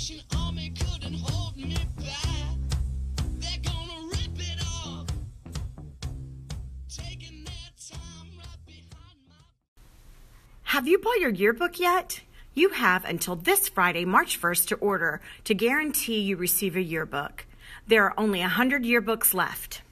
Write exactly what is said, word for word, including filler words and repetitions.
Salvation Army couldn't hold me back. They're gonna rip it off, taking their time right behind my... Have you bought your yearbook yet? You have until this Friday, March first, to order to guarantee you receive a yearbook. There are only one hundred yearbooks left.